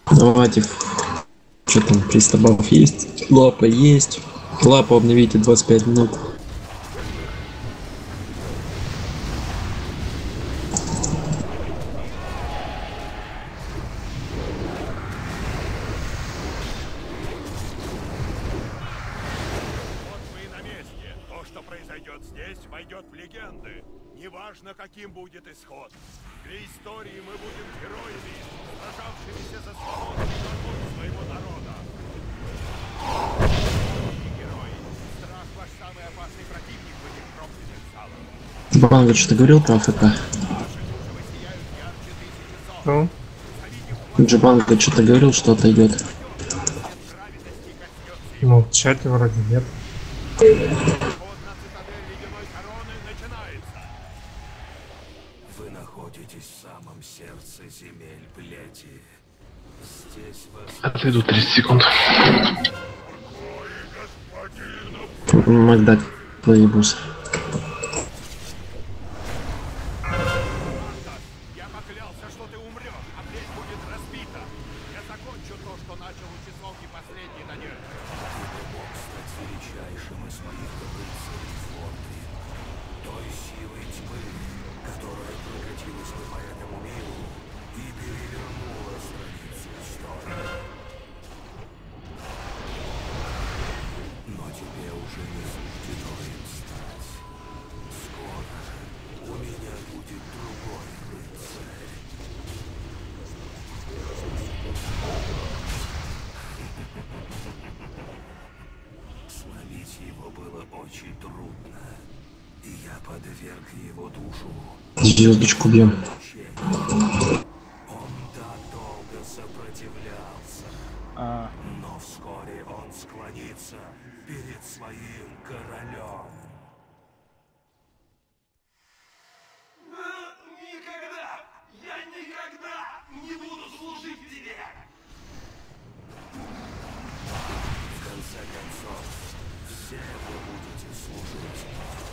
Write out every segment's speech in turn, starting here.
Давайте. Что там, пристабов есть? Лапа есть. Лапу обновите 25 минут. Вот вы и на месте. То, что произойдет здесь, войдет в легенды. Неважно, каким будет исход. Для истории мы будем героями, сражавшимися за свободу и свободу своего народа. И герои. Страх ваш самый опасный противник в этих проклятых залах. Банга что-то говорил про АФК? Ваши души воссияют ярче тысячи солнц. Ну, Джибанга что-то говорил, что отойдет. Праведности коснется ну, в чате вроде нет. Поход на цитадель ледяной короны начинается. Вы находитесь в самом сердце земель плети. Здесь вас Отойду 30 секунд. Макдак плейбус. Я поклялся, что ты умрешь, а плеть будет разбита. Я закончу то, что начал у часовки последний надежды. мог стать величайшим из моих рыцарей флоты. Той силой тьмы, которая прокатилась бы по этому миру и перевернула страницу истории. Но тебе уже не суждено им стать. Скоро у меня будет другой рыцарь. Словить его было очень трудно, и я подверг его душу Звездочку бьем. мучению. Он так долго сопротивлялся, но вскоре он склонится перед своим королем. Никогда! Я никогда не буду служить тебе! В конце концов, все вы будете служить.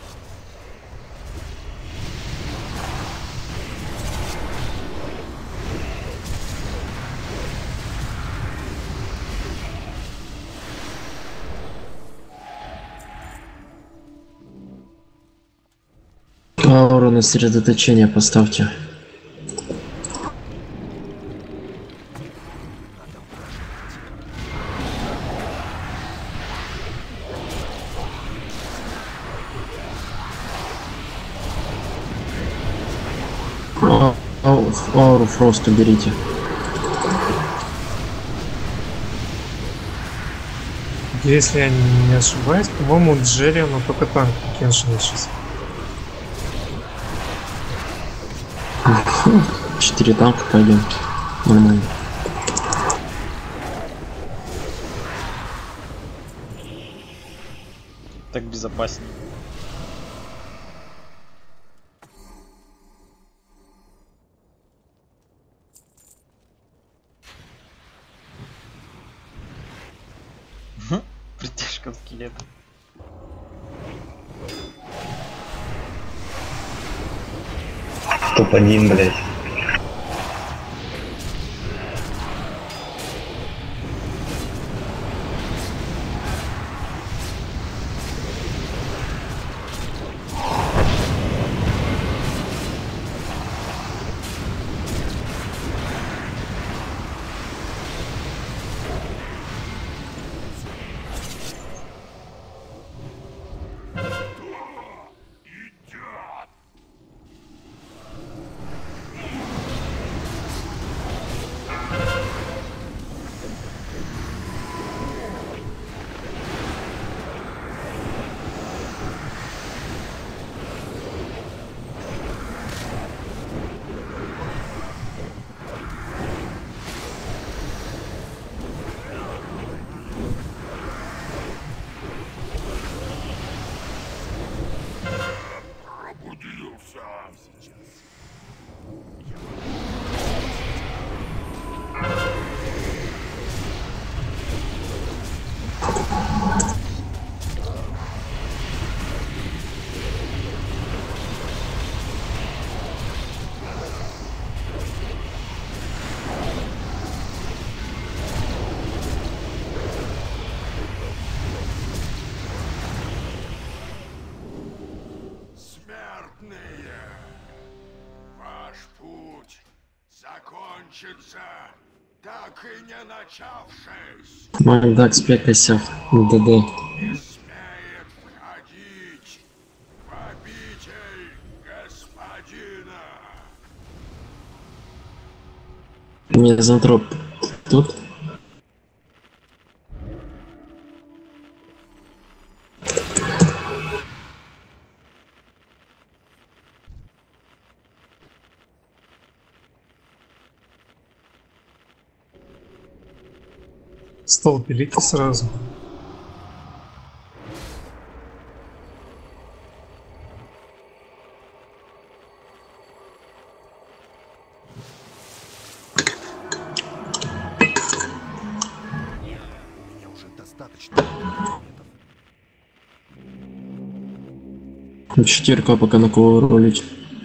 Ауру на сосредоточение поставьте. Ауру Фрост уберите. Если я не ошибаюсь, по-моему, Джерриану только танк Кеншина сейчас. 4 танка пойдем. Нормально. Так безопаснее. Притяжка скелета. Топ-1, блядь. кончится, так и не начавшись. Магдак спекайся. ДД. Не смеет входить в обитель господина. Мизантроп тут? Стол пилите сразу. Мне уже достаточно предметов. Четверка пока на кого ролить.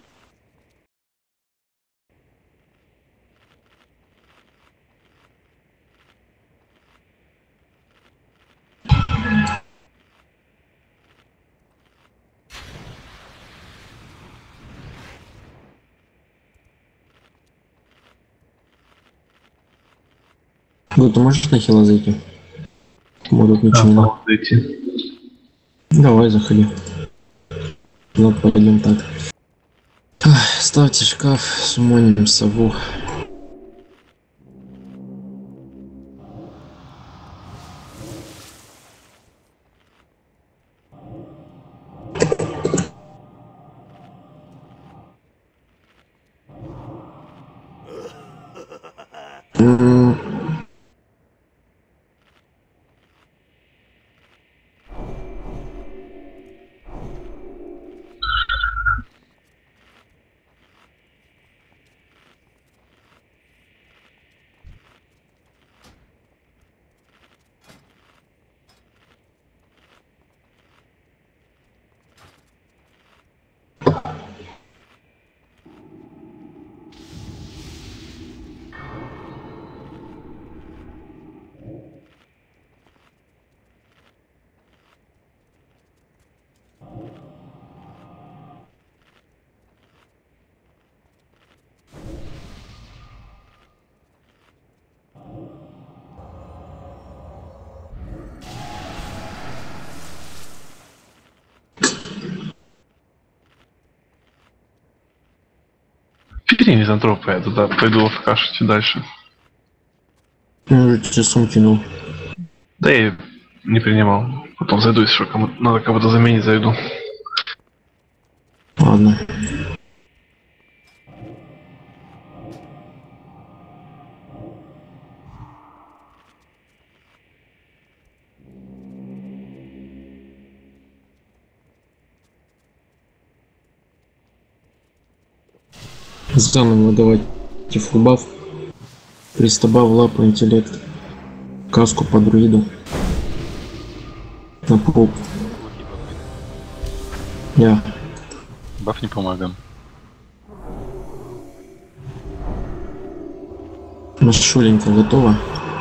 Ну, ты можешь на хила зайти? Может ничего не надо. Зайти. Давай, заходи. Ну, пойдем так. Ставьте шкаф, сумоним сову. Бери мизантропа, я туда пойду кашить дальше. Ну, тебе сум кинул. Да я не принимал. Потом зайду, если что, надо кого-то заменить, зайду. Ладно. Заново давайте фулбаф. Пристабав лапу интеллект. Каску по друиду. На пол. Я. Баф не помогам. Машуленька готова.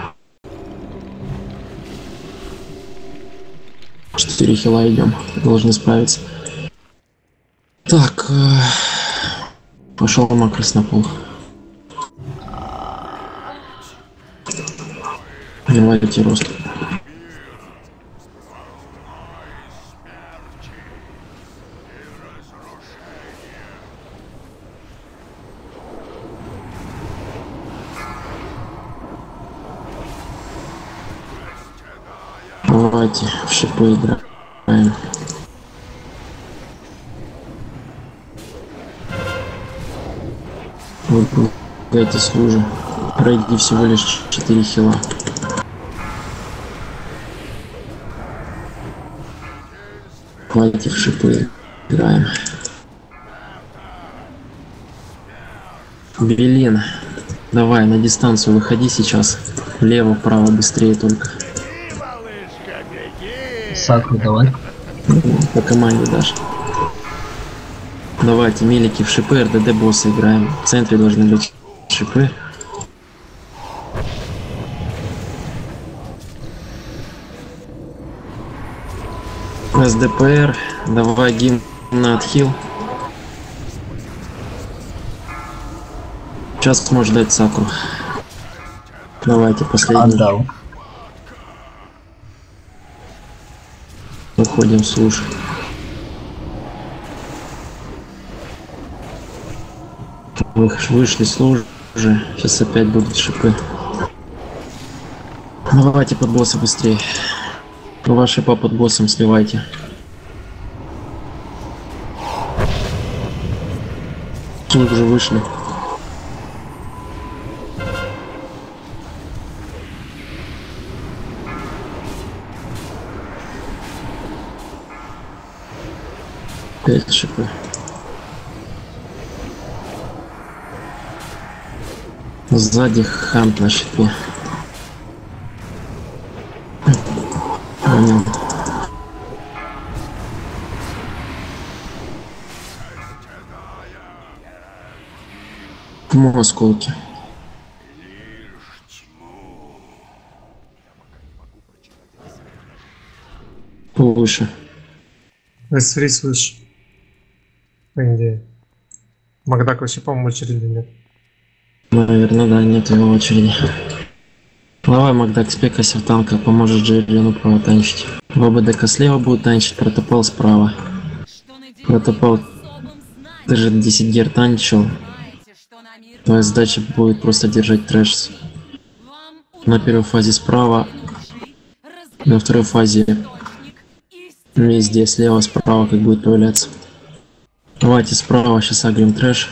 4 хила идем. Должны справиться. Так. Пошел макрос на пол. Давайте рост. Давайте в шипы играем. Вы пугаетесь лужи. Пройди всего лишь 4 хила. Давайте в шипы играем. Белин, давай на дистанцию выходи сейчас. Влево, вправо, быстрее только. Сакру давай. По команде даже. Давайте мелики в шипы, РДД босса играем. В центре должны быть шипы. СДПР, давай гимн на отхил. Сейчас сможешь дать Сакру. Давайте, последний. Отдал. Уходим, слушай. Вышли служи. Сейчас опять будут шипы. Давайте под босса быстрее. Ваши шипа под боссом сливайте. Уже вышли. Опять шипы. Сзади хант на шипе. Понял. Тьму осколки. Повыше. Эсфрис выше. По идее. Макдак вообще, по-моему, очереди нет. Наверное, да, нет его очереди. Давай, Макдак, спекайся в танка, поможет Джерриону право танчить. ВБДК слева будет танчить, протопал справа. Протопал, ты же 10 гер танчил. Твоя задача будет просто держать трэш. На первой фазе справа, на второй фазе везде, слева, справа, как будет появляться. Давайте справа сейчас агрим трэш.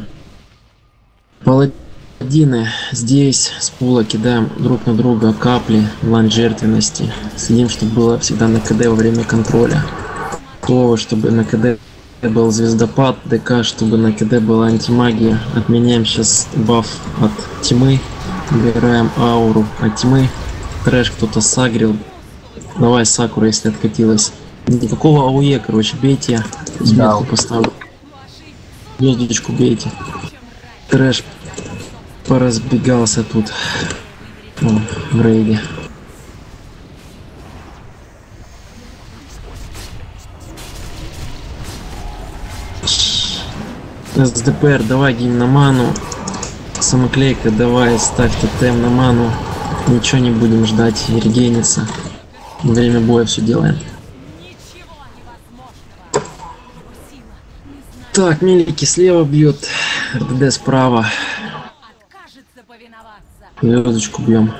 Паладины здесь с пула кидаем друг на друга капли лань жертвенности. Следим, чтобы было всегда на КД во время контроля. То, чтобы на КД был звездопад, ДК, чтобы на КД была антимагия. Отменяем сейчас баф от тьмы. Убираем ауру от тьмы. Трэш кто-то сагрил. Давай Сакура, если откатилась. Никакого АУЕ, короче, бейте. Сметку поставлю. Звездочку бейте. Трэш поразбегался тут. О, в рейде. СДПР, давай гимн на ману. Самоклейка, давай ставь тотем на ману. Ничего не будем ждать, регенится. Во время боя все делаем. Так, мелики слева бьют, РДД справа. Звездочку бьем.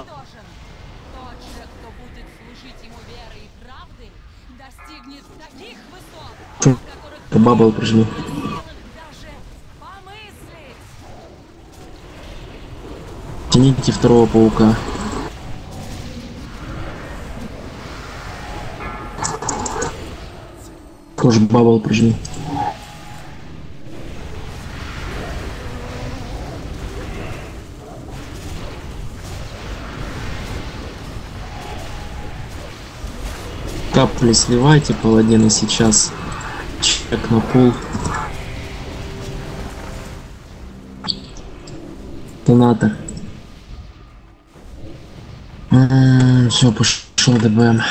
Бабл прижми. Тяните второго паука. Тоже бабл прижми. Капли сливайте, паладины сейчас. Чек на пул. Донатор. Все, пошел ДБМ.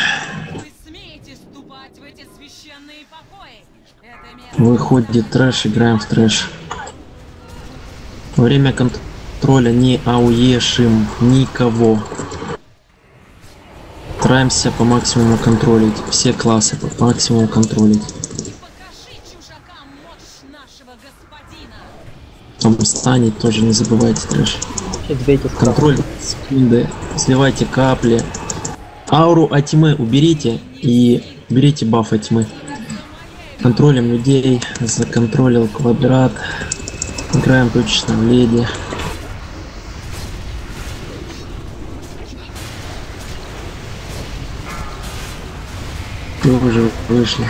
Выходит трэш, играем в трэш. Во время контроля ни АУЕ, шим, никого. Стараемся по максимуму контролить. Все классы по максимуму контролить. Там станет, тоже не забывайте трэш. Контроль секунды. Сливайте капли. Ауру от тьмы уберите и берите баф от тьмы. Контролем людей. Законтролил квадрат. Играем точечно в леди. Вы уже вышли.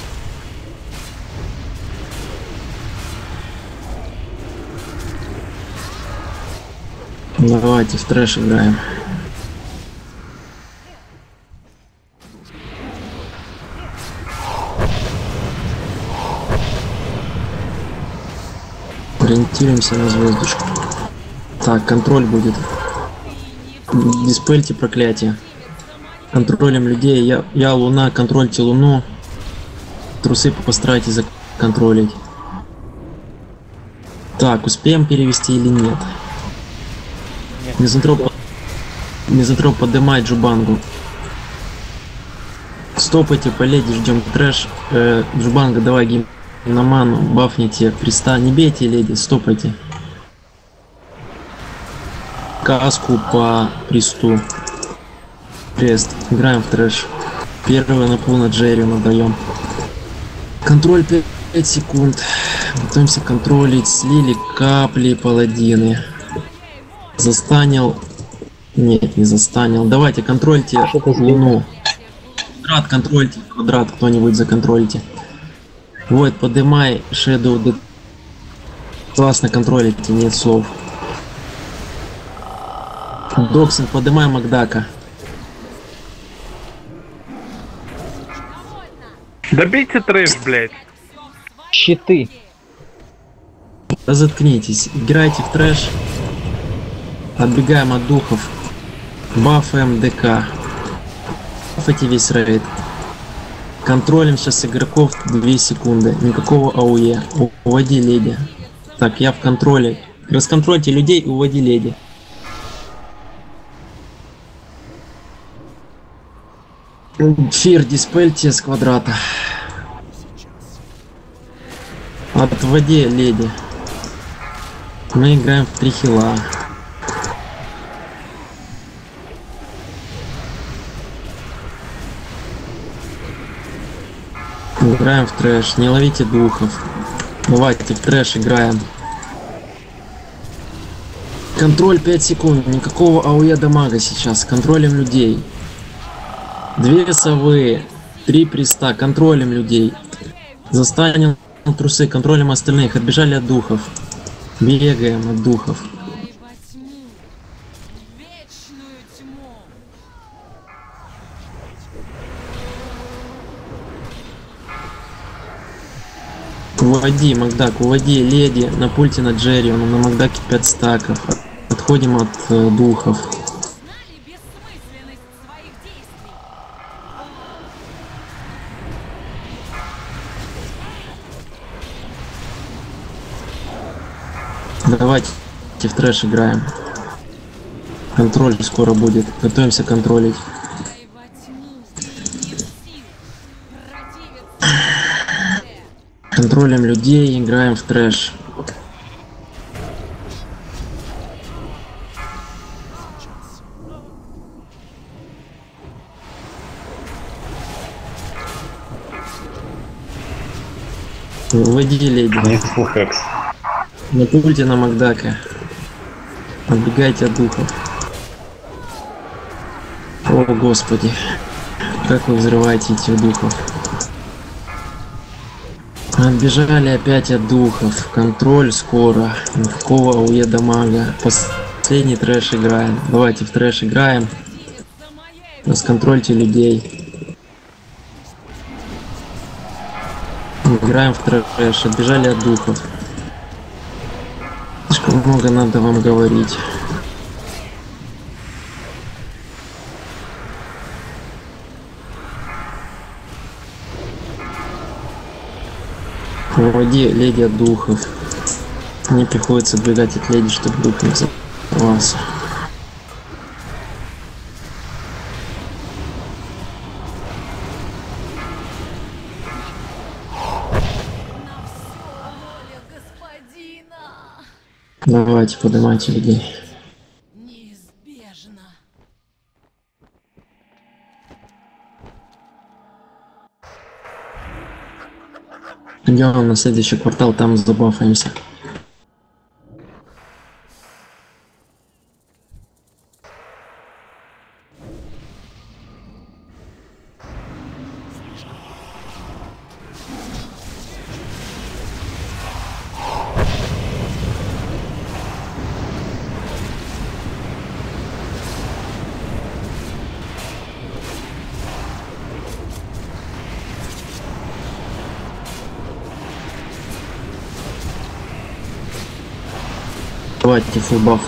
Давайте в трэш играем. Ориентируемся на звездочку. Так, контроль будет. Диспельте проклятие. Контролем людей. Я Луна, контрольте Луну. Трусы постарайтесь законтролить. Так, успеем перевести или нет? Нет. Мизантроп поднимает Джубангу. Стопайте по леди, ждем трэш. Джубанга, давай гейм на ману, бафните приста. Не бейте леди, стопайте. Каску по присту. Крест. Играем в трэш. Первый напул на Джерри надаем. Контроль 5 секунд. Готовимся контролить. Слили капли паладины. Застанил. Нет, не застанил. Давайте контрольте луну. Квадрат контрольте. Квадрат кто-нибудь законтрольте. Вот, подымай Shadow. Классно контролите, нет слов. Доксин, подымай Макдака. Добейте трэш, блядь. Щиты. Да заткнитесь. Играйте в трэш. Отбегаем от духов. Бафаем ДК. Бафайте весь рейд. Контролим сейчас игроков 2 секунды. Никакого АУЕ. Уводи леди. Так, я в контроле. Расконтрольте людей и уводи леди. Фир, диспельте с квадрата. Отводи леди. Мы играем в 3 хила. Играем в трэш. Не ловите духов. Давайте в трэш играем. Контроль 5 секунд. Никакого АУЕ дамага сейчас. Контролем людей. 2 совы. 3 приста. Контролем людей. Застанем трусы. Контролем остальных. Отбежали от духов. Бегаем от духов. Уводи, Макдак, уводи леди на пульте на Джерри, он на Макдаке 5 стаков. Отходим от духов. Давайте в трэш играем. Контроль скоро будет. Готовимся контролить. Контролем людей, играем в трэш. Выводи леди. На пульте на Макдака. Отбегайте от духов. О господи. Как вы взрываете этих духов. Отбежали опять от духов. Контроль скоро. Никакого АУЕ дамага. Последний трэш играем. Давайте в трэш играем. Расконтрольте людей. Играем в трэш. Отбежали от духов. Слишком много надо вам говорить. Уводи леди от духов. Мне приходится отбегать от леди, чтобы дух не взорвался. Давайте, поднимайте людей. Неизбежно. Идем на следующий квартал, там забафаемся. Давайте фулл баф.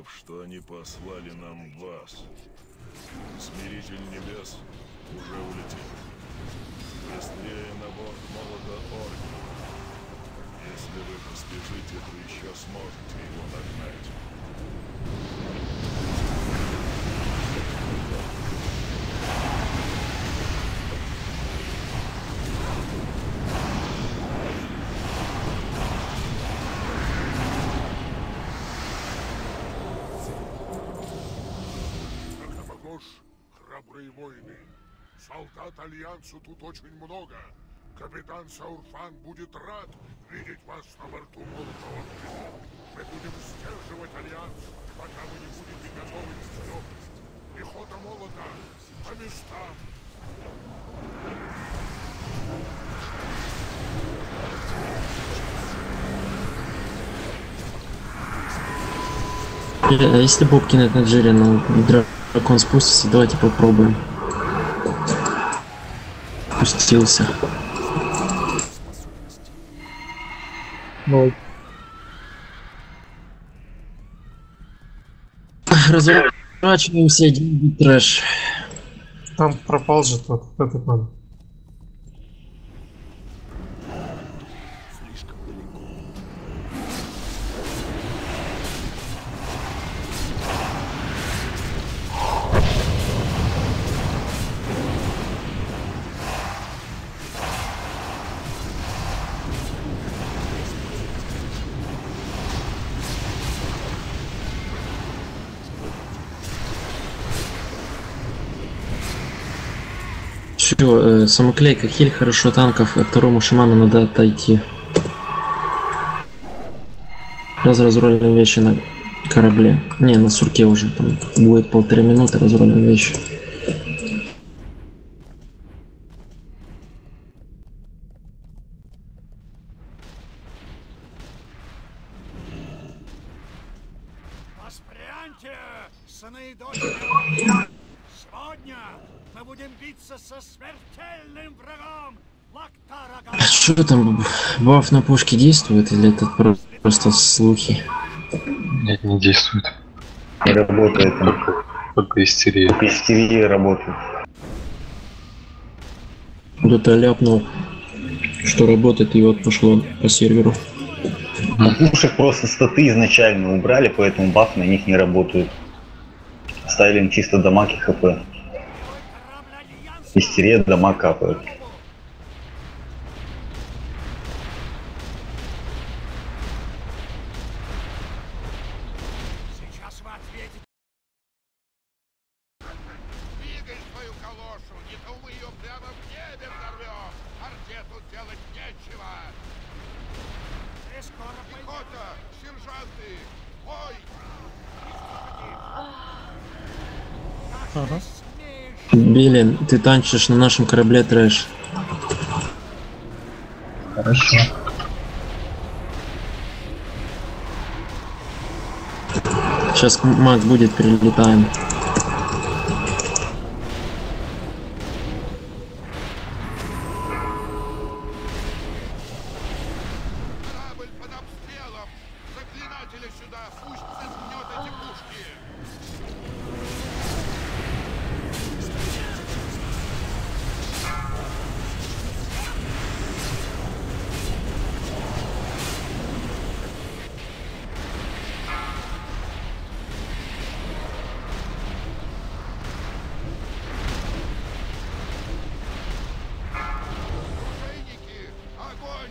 что они послали нам вас. Смиритель небес уже улетел. Быстрее на борт молота Ордена. Если вы поспешите, то еще сможете его догнать. Храбрые воины. Солдат Альянсу тут очень много. Капитан Саурфан будет рад видеть вас на борту молота Ордена. Мы будем сдерживать Альянс, пока вы не будете готовы к стрелке. Пехота молота по местам. А если Боб кинет на Джерри, но дракон спустится, давайте попробуем. Спустился. Ноль. Разворачиваемся, деньги, трэш. Там пропал же тот, этот надо. Чё, самоклейка, хиль хорошо танков, а второму шаману надо отойти. Разролим вещи на корабле. Не, на сурке уже, там будет 1,5 минуты, разролим вещи. Воспряньте, сыны и дочери! Сегодня мы будем биться со смертельным врагом Лактара. Что там, баф на пушке действует или это просто слухи? Нет, не действует. Не работает. Только истерия. Истерия работает. Кто-то ляпнул, что работает, и вот пошло по серверу. У пушек просто статы изначально убрали, поэтому баф на них не работают. Оставили им чисто дамаг и хп. Истерия дамаг капает. Сейчас вы ответите. Двигай свою калошу, не то мы ее прямо в небе взорвем. Арте тут делать нечего. Пехота, сержанты, бой! Ага. Билли, ты танчишь на нашем корабле, трэш. Хорошо. Сейчас маг будет, прилетаем. Корабль под обстрелом! Заклинателя сюда! Пусть заткнет эти пушки! Оружейники! Огонь!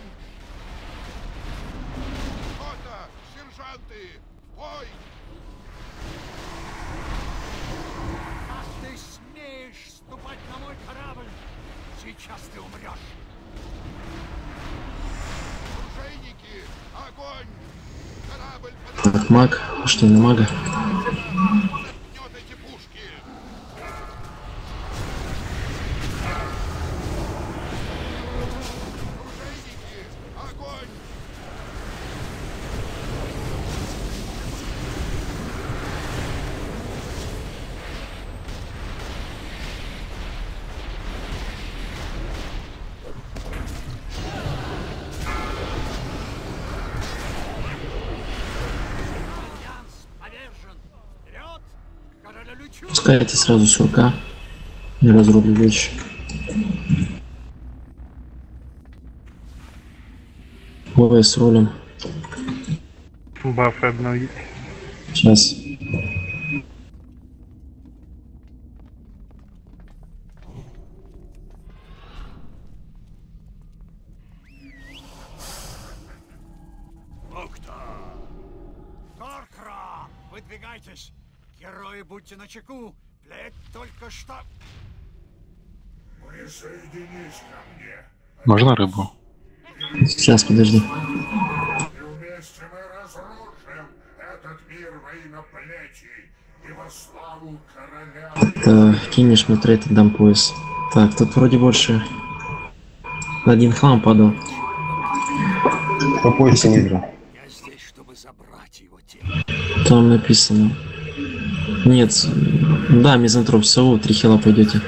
Пехота! Сержанты! В бой! Как ты смеешь ступать на мой корабль? Сейчас ты умрешь! Оружейники! Огонь! Корабль под Так, маг, пошли на мага. заткнет эти пушки! Оружейники! Огонь! Альянс повержен! Пускайте сразу сурка. Не разрублю вещи. Бывай с ролем. Бафы обновить. Сейчас. Торкрам, выдвигайтесь! Герои, будьте начеку! Плеть только что... Присоединись ко мне! Можно рыбу? Сейчас, подожди. И вместе мы разрушим этот мир во имя плети и во славу короля... Это кинешь мне трейд, отдам пояс. Так, тут вроде больше на один хлам падал. По поясу выиграл. Я здесь, чтобы забрать его тело. Там написано. Нет, да, мизантроп СО, 3 хила пойдете.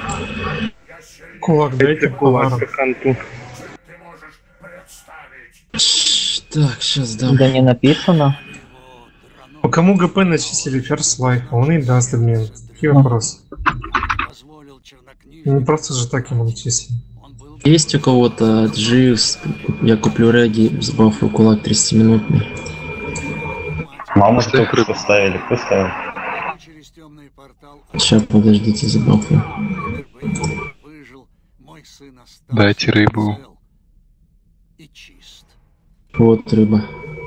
Кулак дайте Кулак повару. по ханту. Ты можешь представить... Так, сейчас дам. Да не написано. По кому ГП начислили First Life? Он и даст обмен. Какие вопросы? Позволил чернокнижнику... Не просто же так ему начислили. Он был Есть у кого-то Дживс? Я куплю реги с бафу кулак 30-минутный. Маму только что ставили. Кто ставил? через темный портал... Сейчас, подождите, за бафу. Выжил, мой сын остался Дайте рыбу. цел и чист. Вот рыба.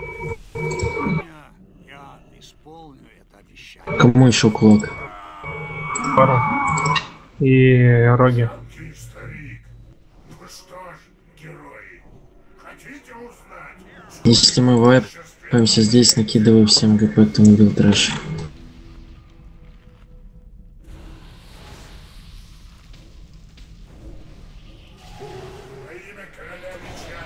Я исполню это обещание. Кому еще кулак? Пару. И роги. Старик, ну что ж, герои, хотите узнать? Если мы вайпаемся здесь, накидываю всем ГП, то убил трэш. Во имя короля меча.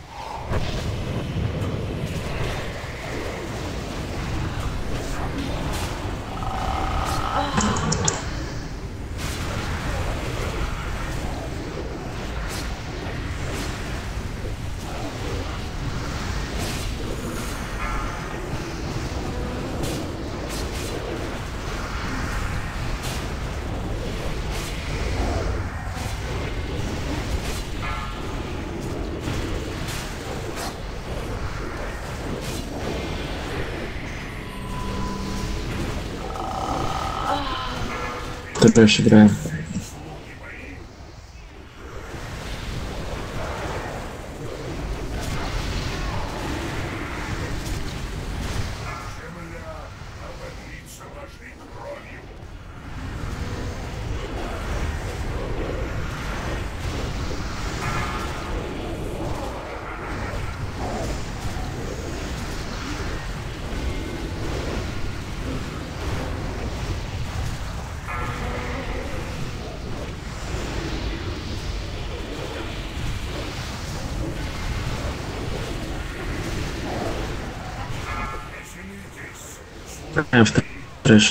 Трэш играем. Ободрится вашей кровью. Играем в трэш.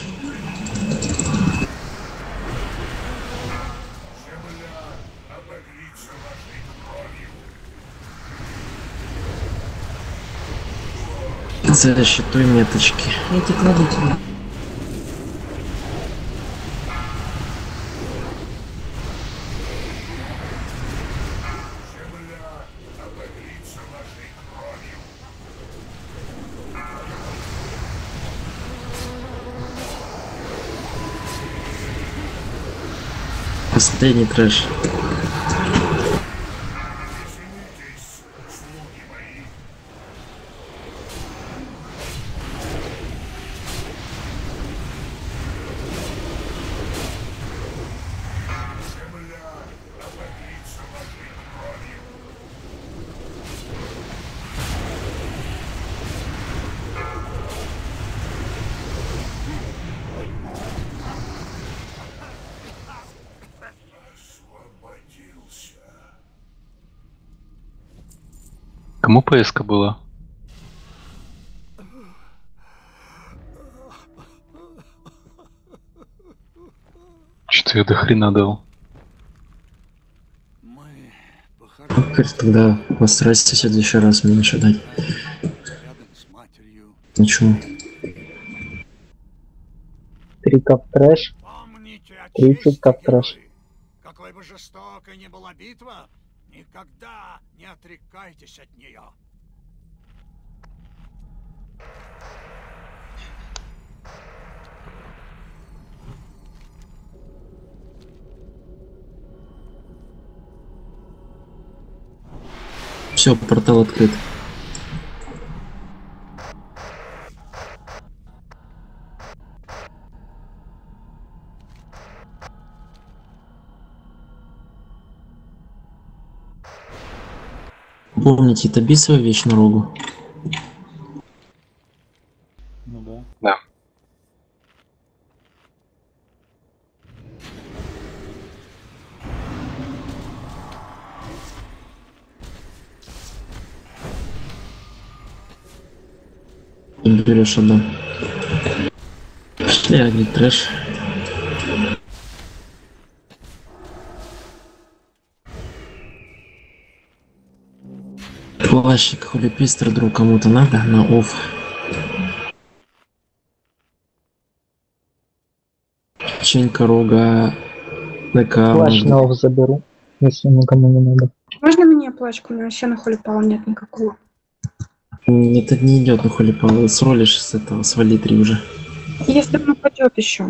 Ободрится вашей кровью. Защитуй меточки. Эти кладу тебе. Ободрится вашей кровью. Последний трэш. Кому ПСК была? Что я до хрена дал? Мы Как тогда постарайся в следующий раз меньше дать. рядом с матерью. Ничего. 3 кап трэш. Помните о 30 чести, кап трэш. герои. Какой бы жестокой ни была битва, никогда не отрекайтесь от нее. Все, портал открыт. Помните, тоби свою вещь на рогу. Ну да. Да. Берешь одну. Пошли, агрить трэш. Плащик, холипистр, друг, кому-то надо на офф. Печенька, рога, ДК. Плащ на офф заберу, если никому не надо. Можно мне плачку? У меня вообще на холипала нет никакого. Это не идет на холипал, сролишь с этого, свали 3 уже. Если он упадет еще.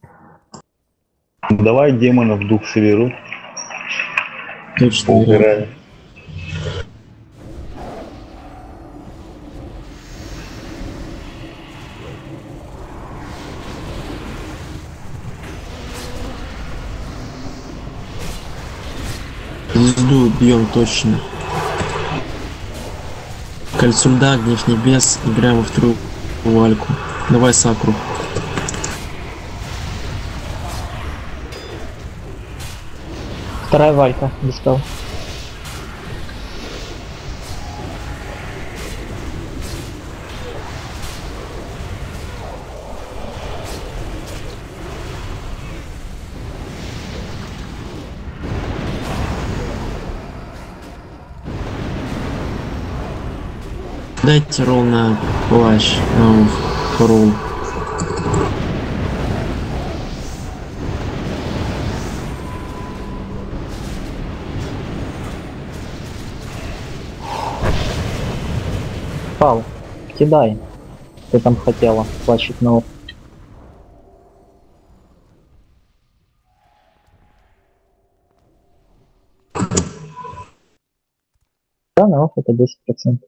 Давай демонов дух соберу. Точно. Поубираю. Звезду бьем точно. Кольцо льда, гнев небес, играем во вторую вальку. Давай сакру. Вторая валька, достал. Дайте ролл на плащ, на ролл. Пал, кидай. Ты там хотела, плащик на офф. Да, на офф это 10%.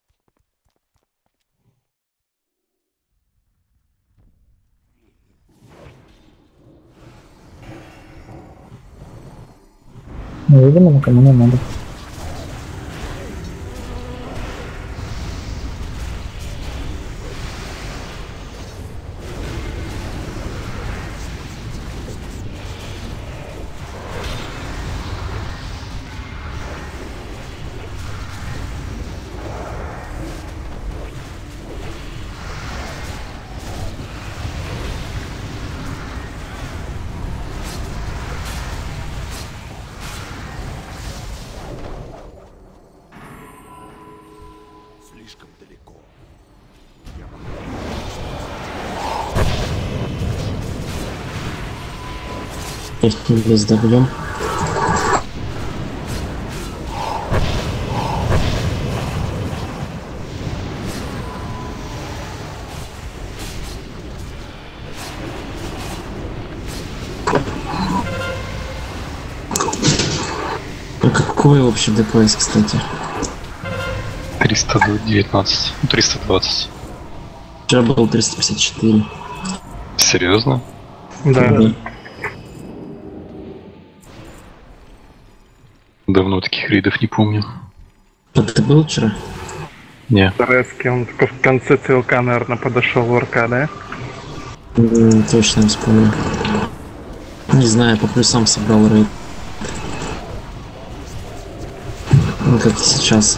Ну, видимо, никому не надо. Слишком далеко. Их небес добьем. А какой общий ДПС, кстати? 319. 320. Вчера был 354. Серьезно? Да. Давно таких рейдов не помню. А ты был вчера? Не. Тарески, он только в конце ЦЛК, наверное, подошел в РК, да? Точно не вспомню. Не знаю, по плюсам собрал рейд. Ну, как и сейчас.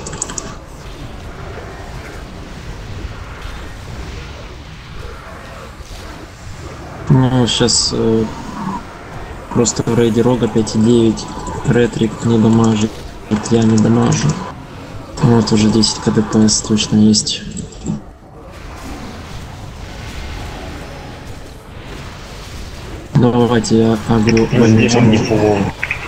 Ну, сейчас просто в рейде рога 5,9. Ретрик не дамажит, я не дамажу. Вот уже 10 КДПС точно есть. Давайте я агрю. Здесь он не фуловый.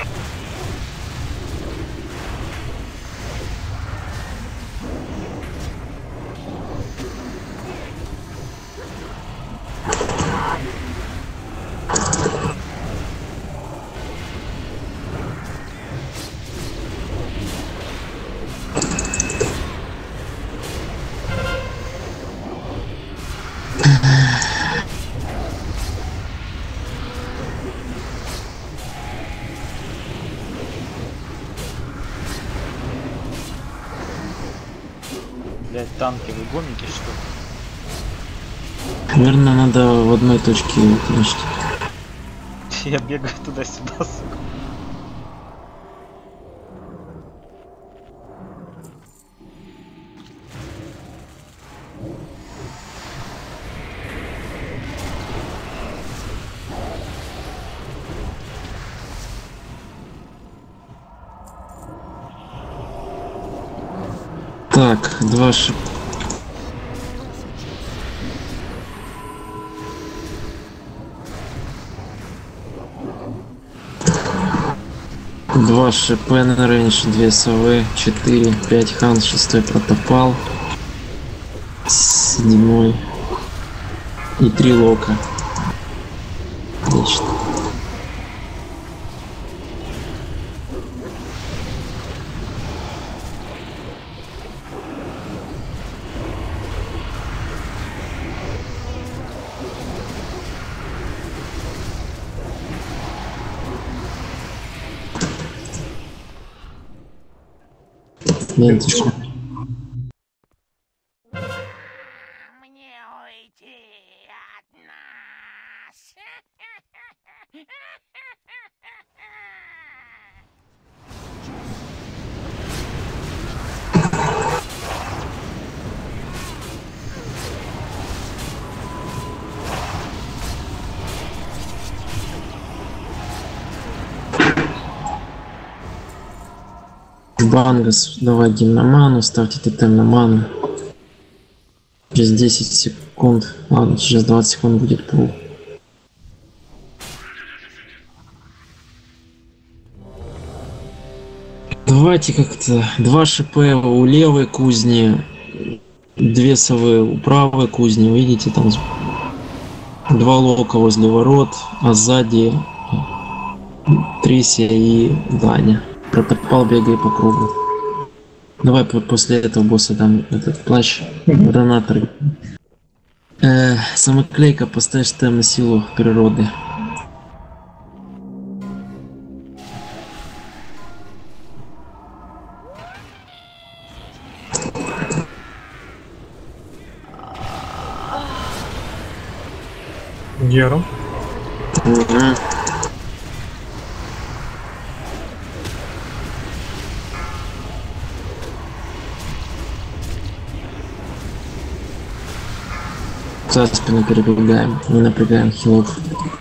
Блять, танки, вы гоните что ли? Наверное, надо в одной точке значит. Я бегаю туда-сюда, сука. Так, два шип. Два ШП на рейндж, 2 совы, 4, 5 хан, 6 протопал, 7 и 3 лока. Отлично. Ленточку. Мне уйти от нас. Бангас, давай гимноману, ставьте тотем на ману. Через 10 секунд, ладно, через 20 секунд будет пул. Давайте как-то 2 ШП у левой кузни, 2 совы у правой кузни, видите, там 2 лока возле ворот, а сзади Трисия и Даня. Протопал, бегай по кругу. Давай после этого босса дам этот плащ, гранатор. Самоклейка, поставишь тем на силу природы. Геру. За спину перебегаем, не напрягаем хилов.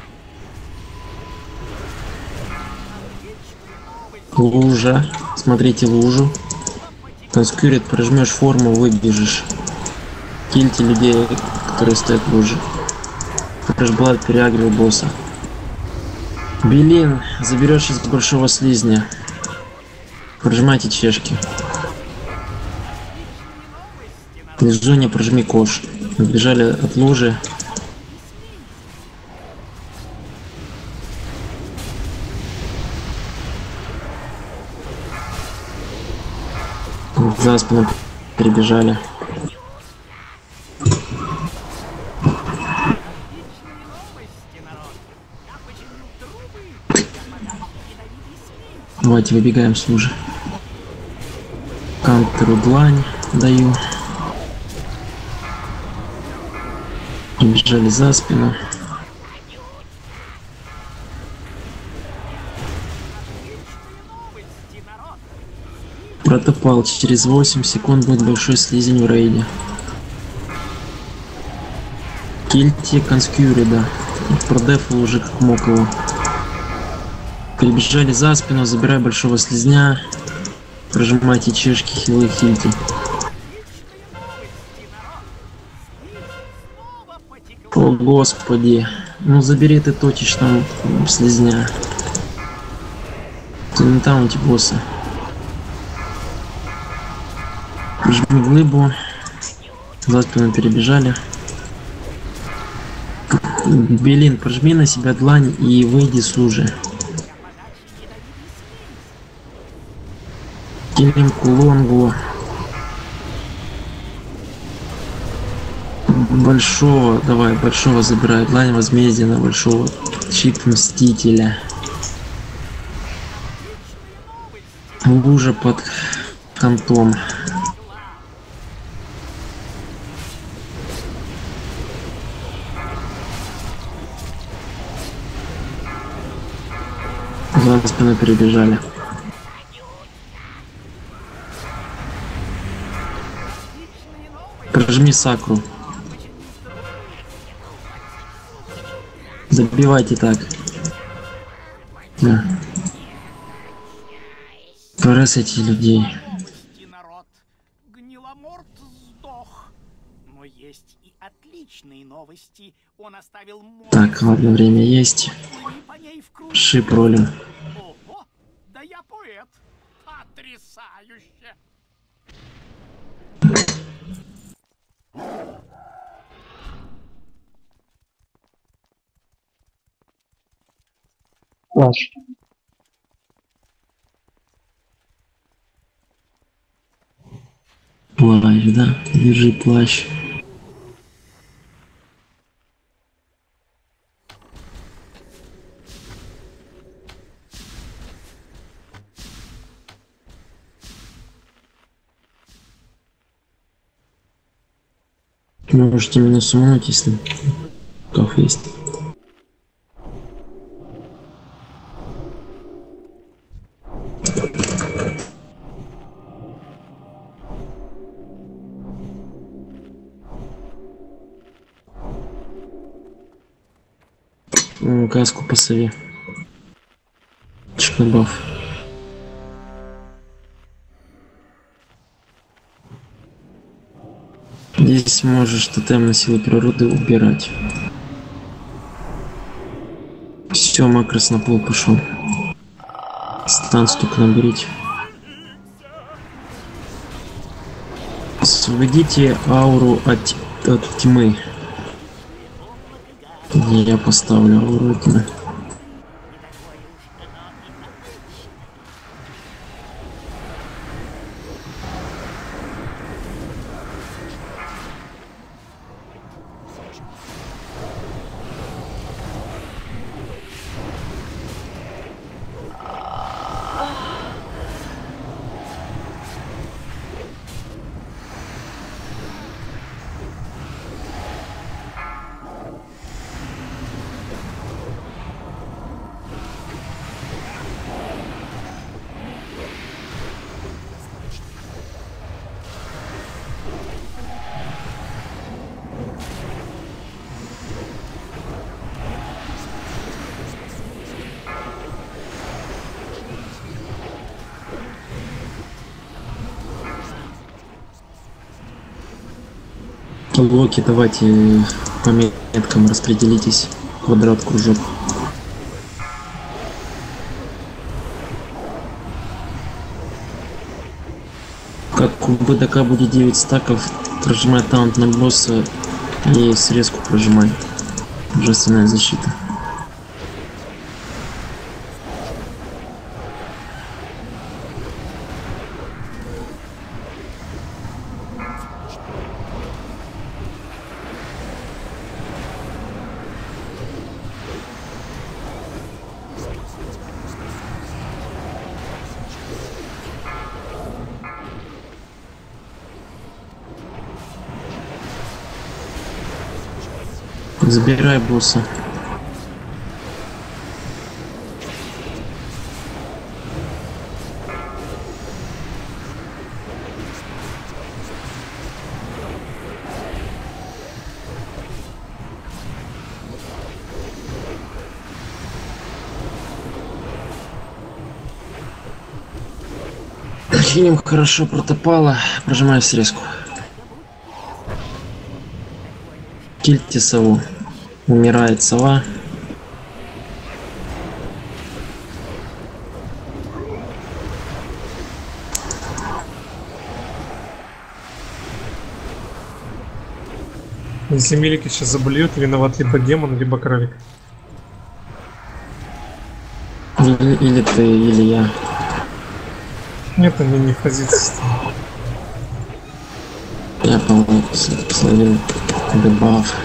Лужа, смотрите лужу. Конскюрит, прожмешь форму, выбежишь. Кильте людей, которые стоят в луже. Фрешблад переагрил босса. Белин, заберешь из большого слизня. Прожимайте чешки. Движение прожми кош. Отбежали от лужи. За спину перебежали. Давайте выбегаем с лужи. Кантеру длань даю. Бежали за спину. Протопал, через 8 секунд будет большой слизень в рейде. Кильте конскьюрида. Продефал уже как мог его. Перебежали за спину, забирай большого слизня. Прожимайте чешки, хилы, хильте. О, господи. Ну забери ты точишь там слизня. Ты не там эти боссы. Жми глыбу. За спину перебежали. Белин, прожми на себя длань и выйди с лужи. Килим кулонгу. Большого, давай, большого забирай. Длань возмездия на большого. Щит мстителя. Лужа под кантом. За спину перебежали. Прожми сакру. Забивайте так. Да. Порысайте людей. Народ, Гниломорд сдох. Но есть и отличные новости. Он оставил море. Так, ладно, время есть. Шип ролим. Ого, да я поэт. Потрясающе. Плащ. Плащ, да? Держи плащ. Можете меня сумнуть, если каф есть. Каску посови. Шкабаф. Здесь можешь тотем на силу природы убирать. Все, макрос на пол пошел. Станцию только наберите. Освободите ауру от тьмы. Я поставлю ауру от тьмы. Блоки давайте по меткам распределитесь. Квадрат, кружок. Как у БДК будет 9 стаков, прожимай таунт на босса и срезку прожимай. Божественная защита. Забирай босса. Хилим хорошо протопало. Прожимаю срезку. Кильте сову. Умирает сова. Если милики сейчас заболеют, виноват либо демон, либо кролик. Или ты, или я. Нет, они не в позиции. Я словил дебаф.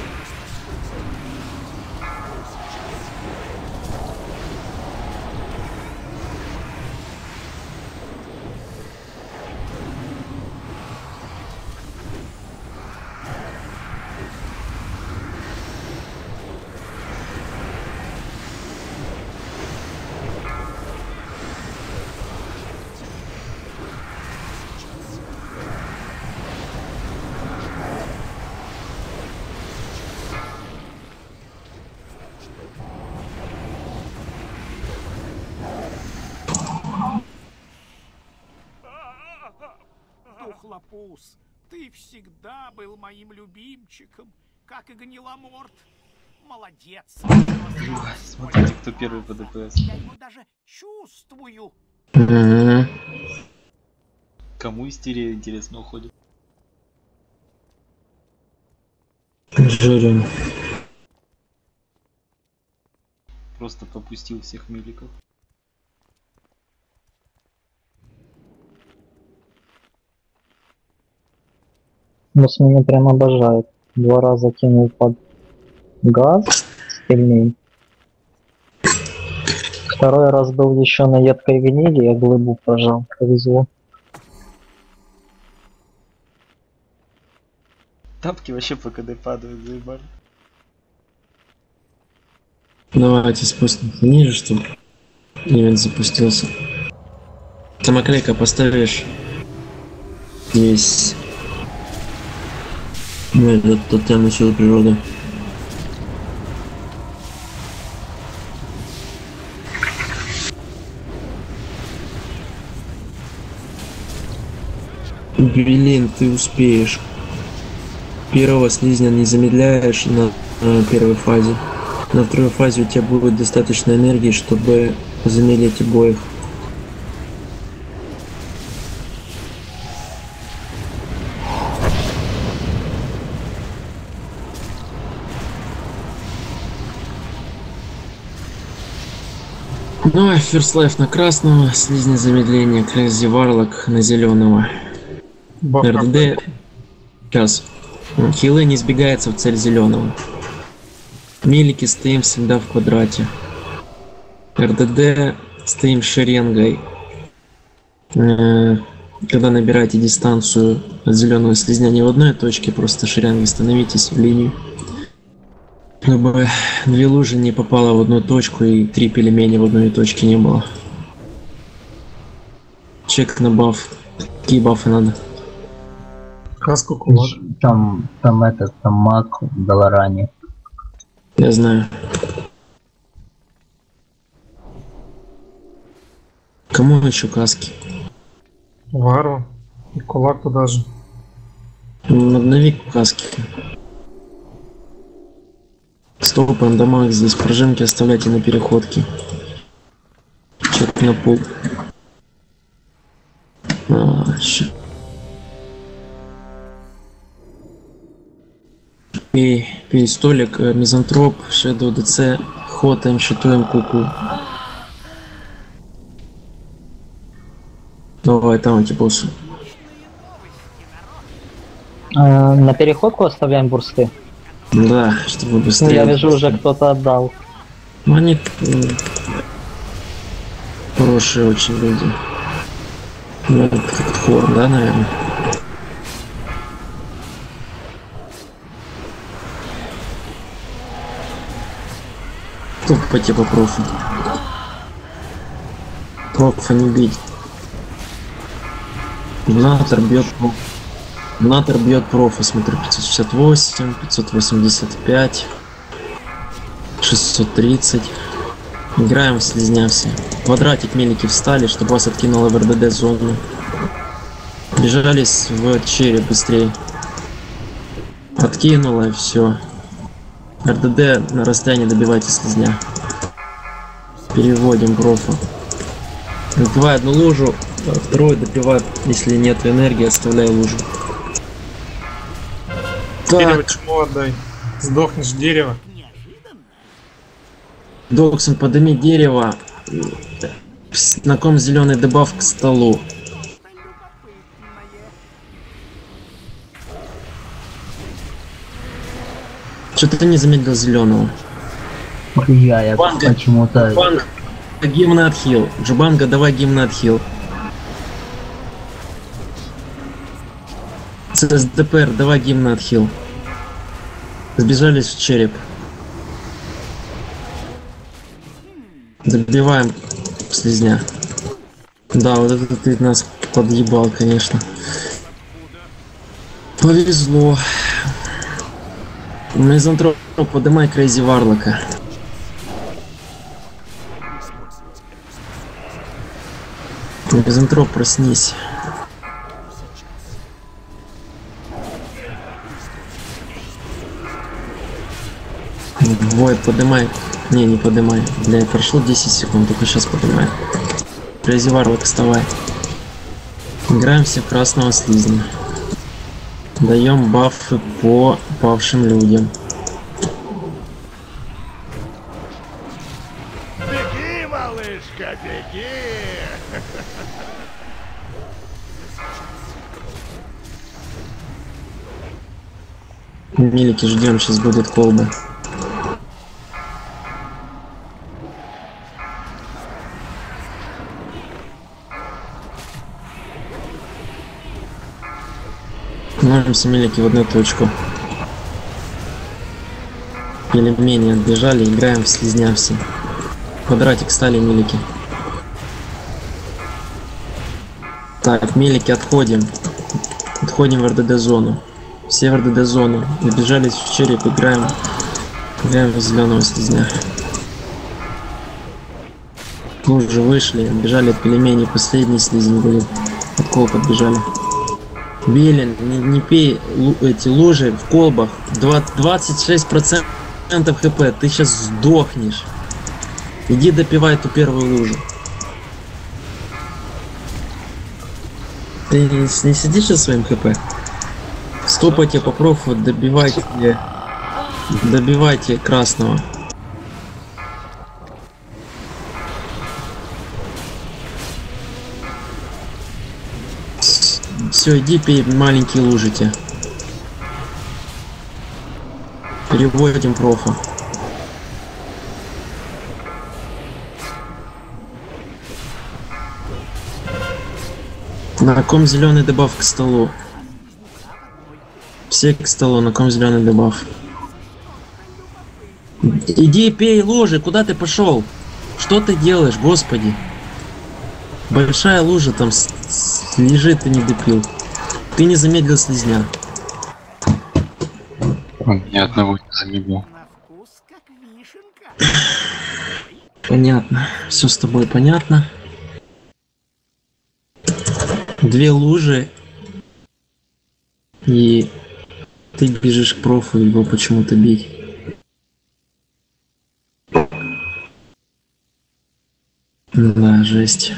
Духлопус, ты всегда был моим любимчиком, как и Гниломорт. Молодец. Смотрите, кто первый по ДПС. Я его даже чувствую. Кому истерия, интересно, уходит? Жирен. Просто попустил всех миликов. Босс меня прям обожает. 2 раза кинул под газ сильней. 2-й раз был еще на едкой гнили, я глыбу пожал. Повезло. Тапки вообще по КД падают, заебали. Давайте спустимся ниже, чтобы ивент запустился. Самоклейка поставишь здесь. Ну, это тотемная сила природы. Блин, ты успеешь. Первого слизня не замедляешь на первой фазе. На второй фазе у тебя будет достаточно энергии, чтобы замедлить обоих. Ну, First Life на красного, слизни замедления, Crazy Warlock на зеленого. РДД. Сейчас. Хилы не сбегается в цель зеленого. Милики стоим всегда в квадрате. РДД стоим шеренгой. Когда набираете дистанцию от зеленого слизня не в одной точке, просто шеренгой становитесь в линию. Чтобы 2 лужи не попало в одну точку и 3 пельмени в одной точке не было. Чек на баф. Какие бафы надо? Каску кулак. Там маг в Галаране. Я знаю. Кому еще каски? Вару. И кулак туда же. Обнови каски. Стопаем дамаг здесь. Пружинки оставляйте на переходке. Чек на пол. Пей столик, мизантроп, Shadow DC, хотаем, щитуем куку. Давай, там эти боссы. На переходку оставляем бурсты? Да, чтобы быстрее. Я вижу, уже кто-то отдал. Ну, они хорошие очень люди. Ну, это как хор, да, наверное? По типу профа. Профа не бить. Натор бьет профа, смотрю, 568, 585, 630. Играем в слизня все. Квадратик мелики встали, чтобы вас откинуло в РДД зону. Бежались в череп быстрее. Откинуло и все. РДД на расстоянии добивайте слизня. Переводим профа. Добивай одну лужу, а вторую добивай, если нет энергии, оставляй лужу. Дерево Так, чмо отдай. Сдохнешь дерево. Доксон, подними дерево. На ком зеленый добавь к столу. Что-то ты не заметил зеленого. Я Банга. почему-то... Джубанга, гимн отхил. Джубанга, давай гимн отхил. СДПР, давай гимн отхил. Сбежались в череп. Добиваем слизня. Да, вот это ты нас подъебал, конечно. Повезло. Мизантроп, подымай Крейзи Варлока. Мизантроп, проснись. Войд, подымай. Не подымай. Бля, прошло 10 секунд, только сейчас подымай. Крейзи Варлок, вставай. Играем все в красного слизня. Даем бафы по павшим людям. Беги, малышка, беги! Милики, ждем, сейчас будет колба. Становимся милики в одну точку. Или менее отбежали, играем в слизня все. Квадратик стали милики. Так, милики, отходим. Отходим в РДД зону. Все в РДД зону. Добежались в череп, играем в зеленого слизня. Уже вышли, отбежали от пельменей. Последний слизень будет. От кол подбежали. Белин, не пей эти лужи в колбах. 26% хп, ты сейчас сдохнешь. Иди допивай эту первую лужу. Ты не сидишь со своим хп? Стопайте по профу, добивайте красного. Все, иди пей маленькие лужите. Переводим профа. На ком зеленый добавь к столу. Все к столу, на ком зеленый добавь. Иди пей лужи, куда ты пошел? Что ты делаешь, господи? Большая лужа там лежит, ты не допил. Ты не замедлил слизня. Он ни одного не замедлил. Понятно. Все с тобой понятно. 2 лужи. И ты бежишь к профу, его почему-то бить. Да, жесть.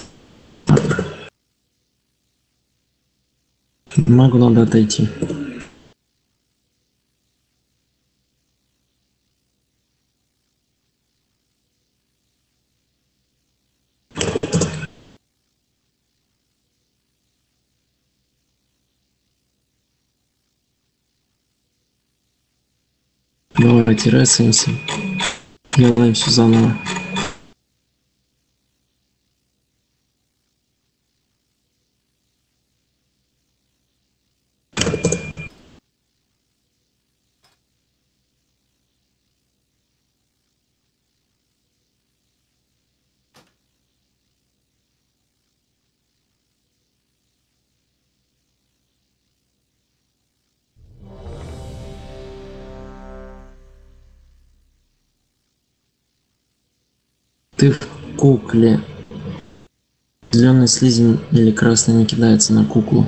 Магу надо отойти. Давайте ресаемся. Делаем все заново. Ты в кукле. Зеленый слизень или красный не кидается на куклу.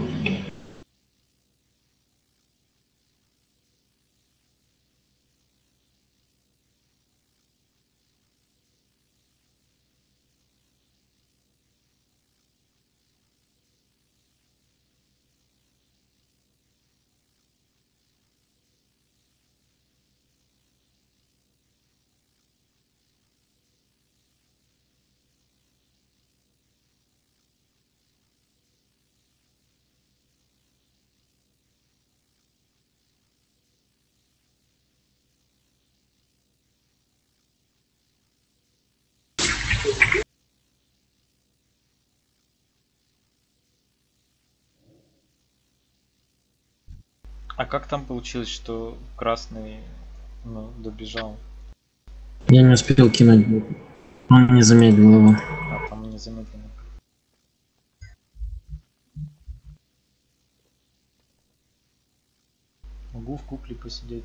А как там получилось, что красный, ну, добежал? Я не успел кинуть. Он не замедлил его. А там не замедленно. Могу в кукле посидеть.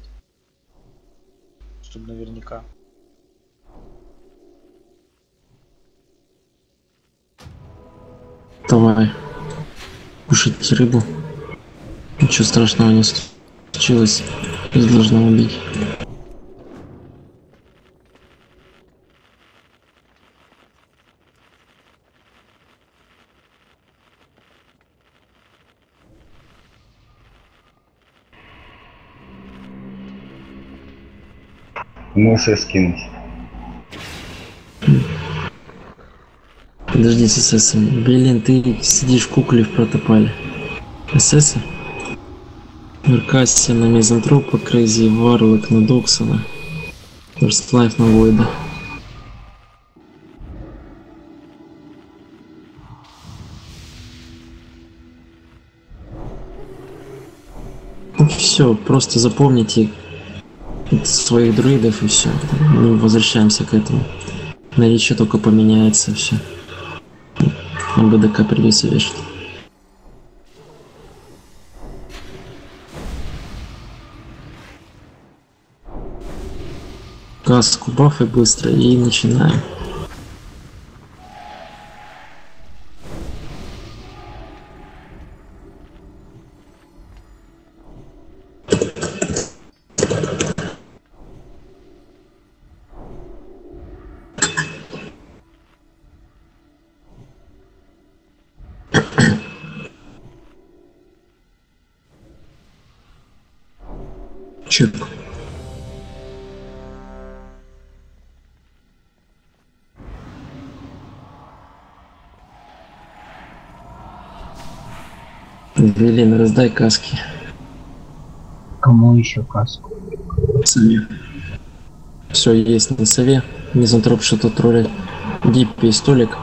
Чтобы наверняка. Давай. Кушать рыбу. Ничего страшного не случилось. Их должна убить. Можешь скинуть. Подожди с ССом. Блин, ты сидишь в кукле в протопале. СС? Меркасия на Мизантропа, Крейзи, Варлок на Доксона. Верстлайф на Войда. Все, просто запомните своих друидов и все. Мы возвращаемся к этому. Наличие только поменяется, все. На БДК придется вешать. Каску, бафы быстро и начинаем. Чек. Велин, раздай каски. Кому еще каску? Сове. Все есть на сове. Мизантроп что-то троллит. Диппи и столик.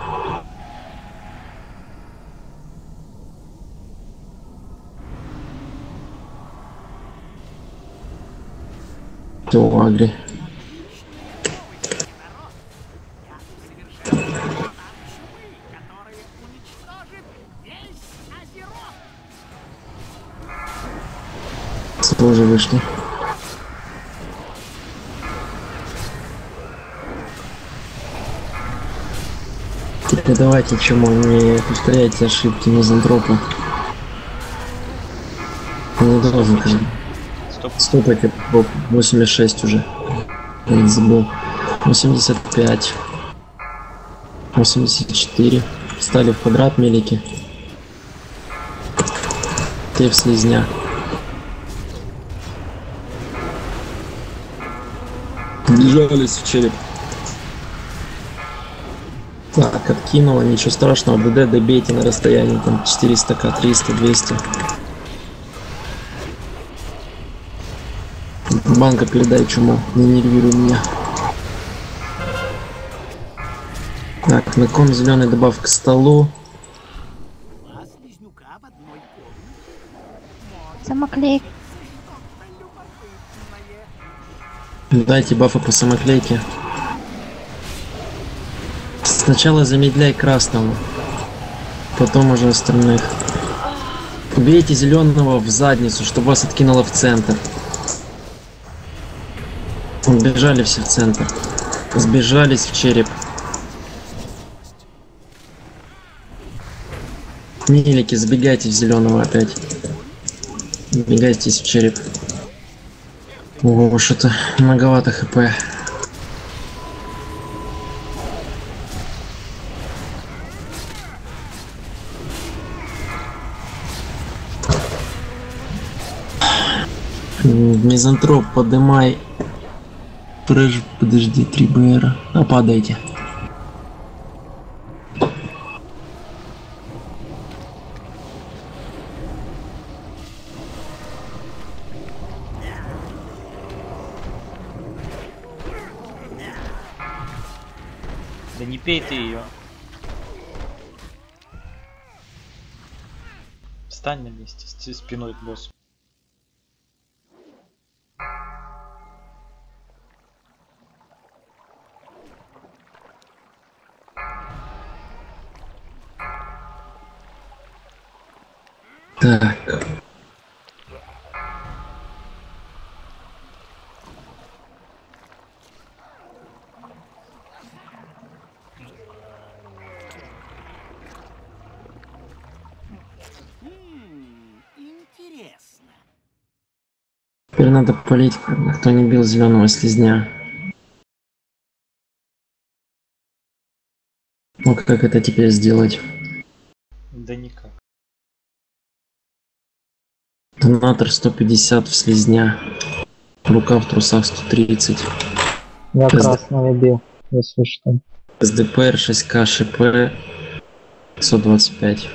Все, агри. Тоже вышли. Теперь давайте чему, не повторяйте ошибки мизантропа. Не должен каждый. Стоп, это 86 уже. Я не забыл. 85. 84. Встали в квадрат мелики. Те в слизня. Бежались в череп. Так, откинула, ничего страшного. БД добейте на расстоянии там 400к, 300, 200. Банка, передай чуму, не нервируй меня. Так, на ком зеленый добавка к столу. Самоклейк. Дайте бафы по самоклейке. Сначала замедляй красному, потом уже остальных. Убейте зеленого в задницу, чтобы вас откинуло в центр. Убежали все в центр. Сбежались в череп. Милики, сбегайте в зеленого опять. Сбегайтесь в череп. Ого, что-то многовато хп. Мизантроп, подымай. Подожди, 3 БР. А падайте. Да не пей ты ее. Встань на месте, спиной к боссу. Так. Интересно. Теперь надо полить, кто не бил зеленого слизня. Ну как это теперь сделать? Да никак. Донатор 150 в слизня. Рука в трусах 130. Я красного бил, если что. СДПР 6К ШП 125.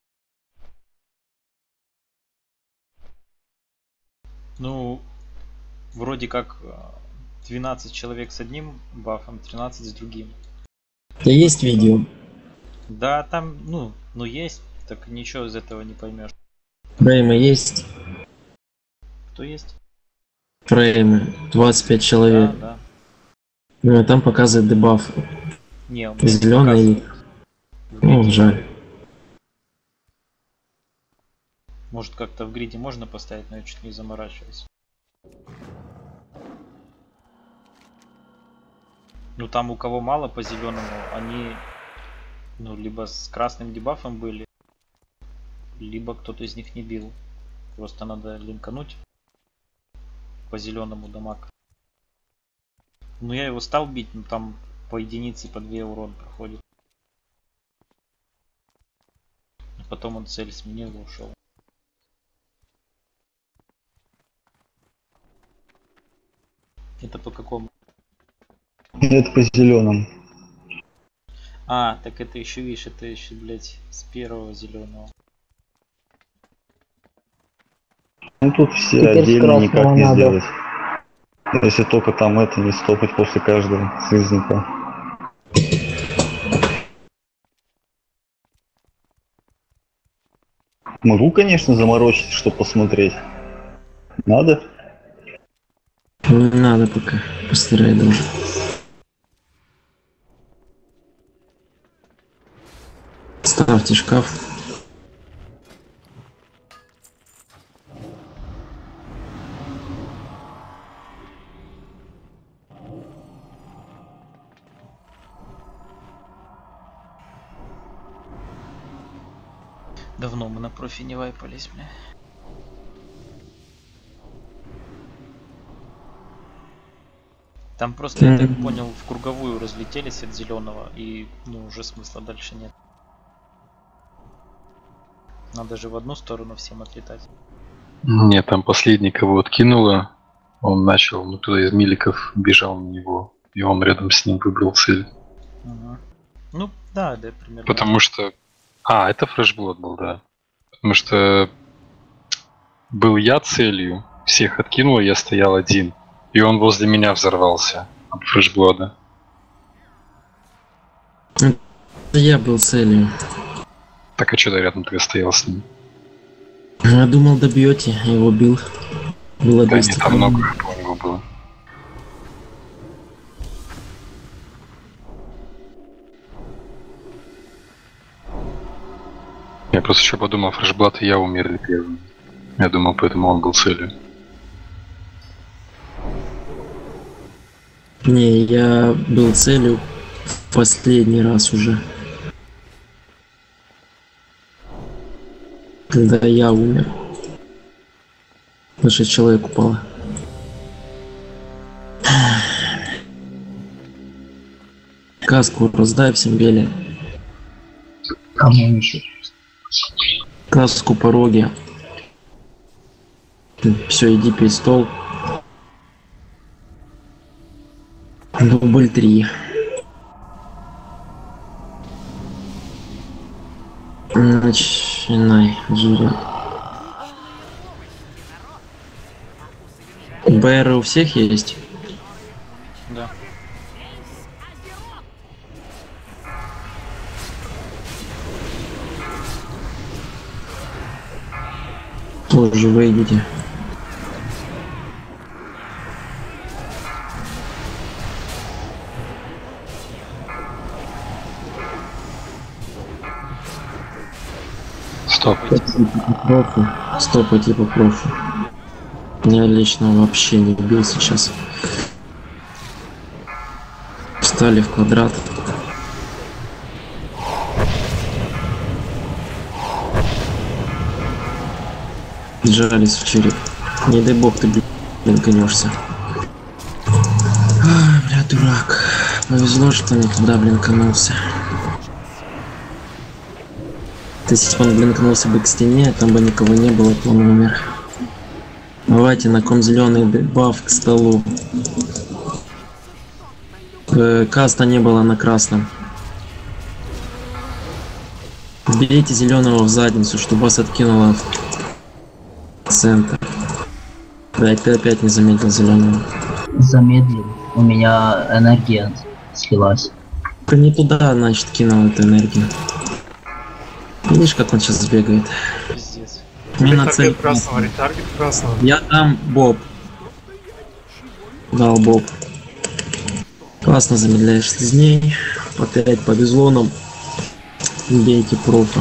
Ну, вроде как 12 человек с одним бафом, 13 с другим. Да есть видео. Да, там, ну есть, так ничего из этого не поймешь. Фреймы есть? Кто есть? Фреймы. 25 человек. Да, да. Ну, а там показывает дебаф. Не, он мне зеленый. Ну, жаль. Может, как-то в гриде можно поставить, но я чуть не заморачиваюсь. Ну там у кого мало по зеленому, они либо с красным дебафом были, либо кто-то из них не бил. Просто надо линкануть по зеленому дамаг. Ну я его стал бить, но там по единице по 2 урон проходит. А потом он цель сменил и ушел. Это по какому? Это по зеленому. А, так это еще, видишь, это еще, блять, с первого зеленого. Ну тут все Теперь отдельно никак не надо. сделать. Если только там это не стопать после каждого слизняка. Могу, конечно, заморочить, чтобы посмотреть. Надо? Не надо пока. После рейда. Ставьте шкаф. Давно мы на профи не вайпались, бля. Там просто, я так понял, в круговую разлетелись от зеленого, и уже смысла дальше нет. Надо же в одну сторону всем отлетать. Нет, там последний кого откинуло, он начал, туда из миликов бежал на него, и он рядом с ним выбрал цель. Угу. Ну, да, примерно. Потому что... А, это фрешблот был, да. Потому что был я целью, всех откинуло, я стоял один. И он возле меня взорвался от фрешблода. Я был целью. Так а что ты рядом тогда стоял с ним? Я думал, добьете, я его бил. Было да 200 не, там много хп у него было. Я просто еще подумал, фрешблад и я умерли первым. Я думал, поэтому он был целью. Не, я был целью в последний раз уже. Когда я умер. Потому что человек упало. Каску раздай всем бели. Кому еще? Каску пороги. Все, иди пей стол. Дубль 3. Начинай, Джири. БР у всех есть? Да. тоже выйдете. Стопайте. Стопайте по профу. Я лично вообще не бил сейчас. Встали в квадрат. Сжались в череп. Не дай бог ты, блин, конешься. Бля, дурак. Повезло, что не туда блинканулся. Если бы он блинкнулся бы к стене, там бы никого не было, то он умер. Давайте на ком зеленый баф к столу. Каста не было на красном. Берите зеленого в задницу, чтобы вас откинуло в центр. Блять, ты опять не заметил зеленого. Замедлил. У меня энергия слилась. Ты не туда, значит, кинул эту энергию. Видишь, как он сейчас сбегает? Пиздец. Мина цель. Красного, ретаргет красного. Я дам Боб. Дал Боб. Классно замедляешь слизней. Опять повезло нам. Бейте профа.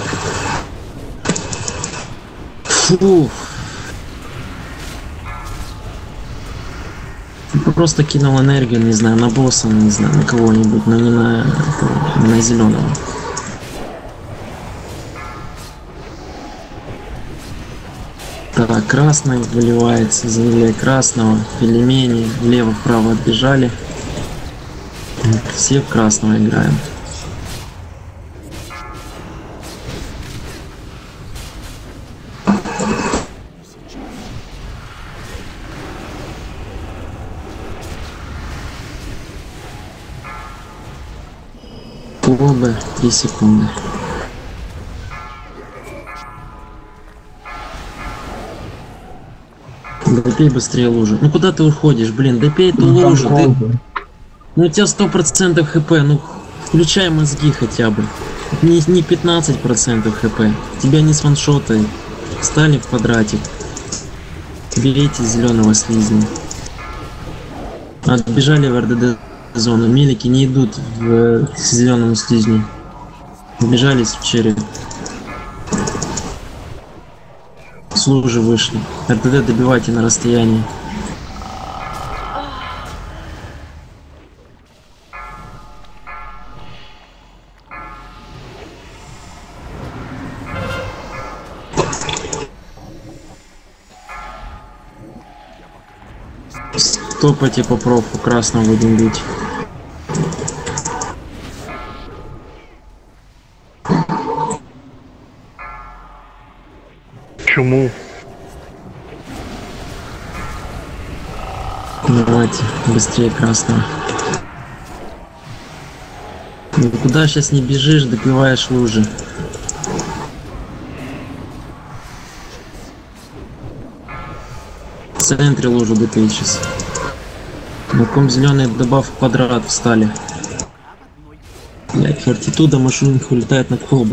Фу. Просто кинул энергию, не знаю, на босса, не знаю, на кого-нибудь, но не на зеленого. Так, красный выливается, замедляя красного, пельмени, влево-вправо отбежали. Все в красного играем. Оба 3 секунды. Допей быстрее лужу. Ну куда ты уходишь, блин? Допей эту лужу. Ты... Ну у тебя 100% хп. Ну включай мозги хотя бы. Не 15% хп. Тебя не сваншотает. Встали в квадратик. Берите зеленого слизня. Отбежали в РДД зону. Милики не идут в зеленому слизню. Убежались в череп. С лужи вышли. РТД добивайте на расстоянии. Стопайте по профу, красного будем бить. Чему? Давайте, быстрее красного. Никуда сейчас не бежишь, допиваешь лужи. В центре лужу допей сейчас. На ком зеленый добав в квадрат встали. Блять, фортитуда машинка улетает на колбу.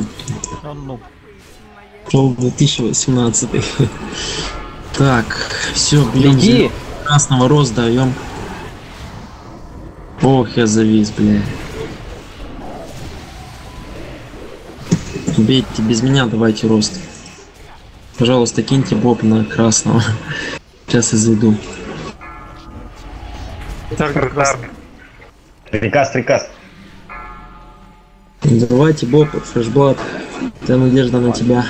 Колбу 2018. Так, все, бьем красного рост даем. Ох, я завис, блядь. Бейте без меня, давайте рост. Пожалуйста, киньте боб на красного. Сейчас я зайду. Рекаст. Давайте боб, фрешблад. Вся надежда на тебя.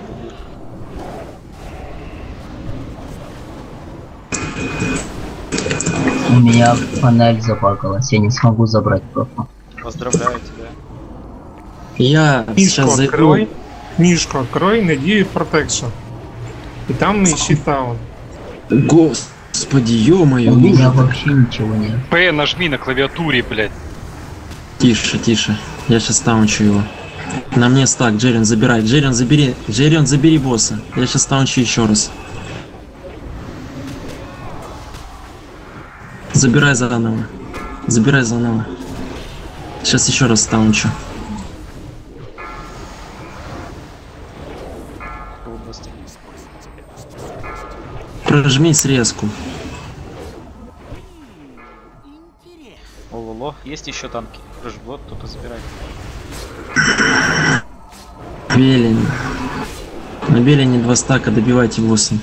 У меня панель забагалась, я не смогу забрать профа. Поздравляю тебя. Я Книжку сейчас открой, зайду. книжку открой, найди Protection. И там ищи таун. Господи, ё-моё, У меня вообще ничего нет. П нажми на клавиатуре, блядь. Тише, тише. Я сейчас таунчу его. На мне стак, Джерин, забирай. Джерин, забери. Джерин, забери босса. Я сейчас таунчу еще раз. Забирай заново. Забирай заново. Сейчас еще раз таунчу. Прожми срезку. Ололо, есть еще танки. Фрешблот, кто-то забирает. Белень. На Белени 2 стака, добивайте 8.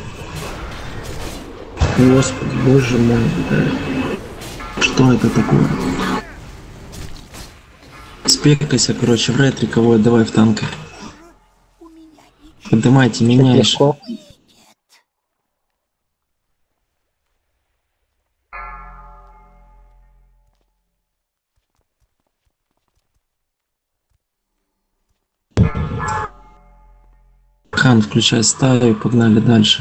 Господи, боже мой. Что это такое? Спекайся, короче, в ретриковой, давай в танка. Поднимайте, меняешь. Хан, включай стаю, погнали дальше.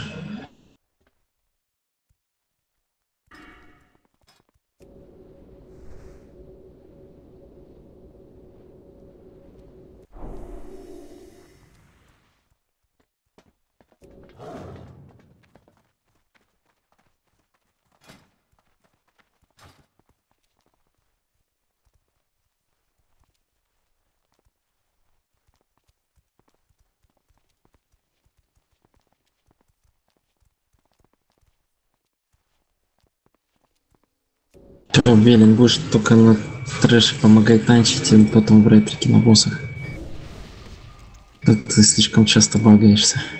Все, Белин, будешь только на трэше помогать танчить и потом в ретрике на боссах. Ты слишком часто багаешься.